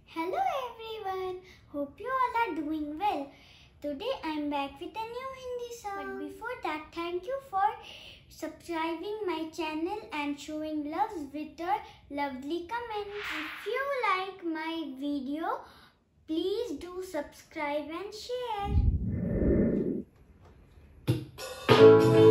Hello everyone, hope you all are doing well. Today I am back with a new Hindi song. But before that, thank you for subscribing my channel and showing love with a lovely comment. If you like my video, please do subscribe and share.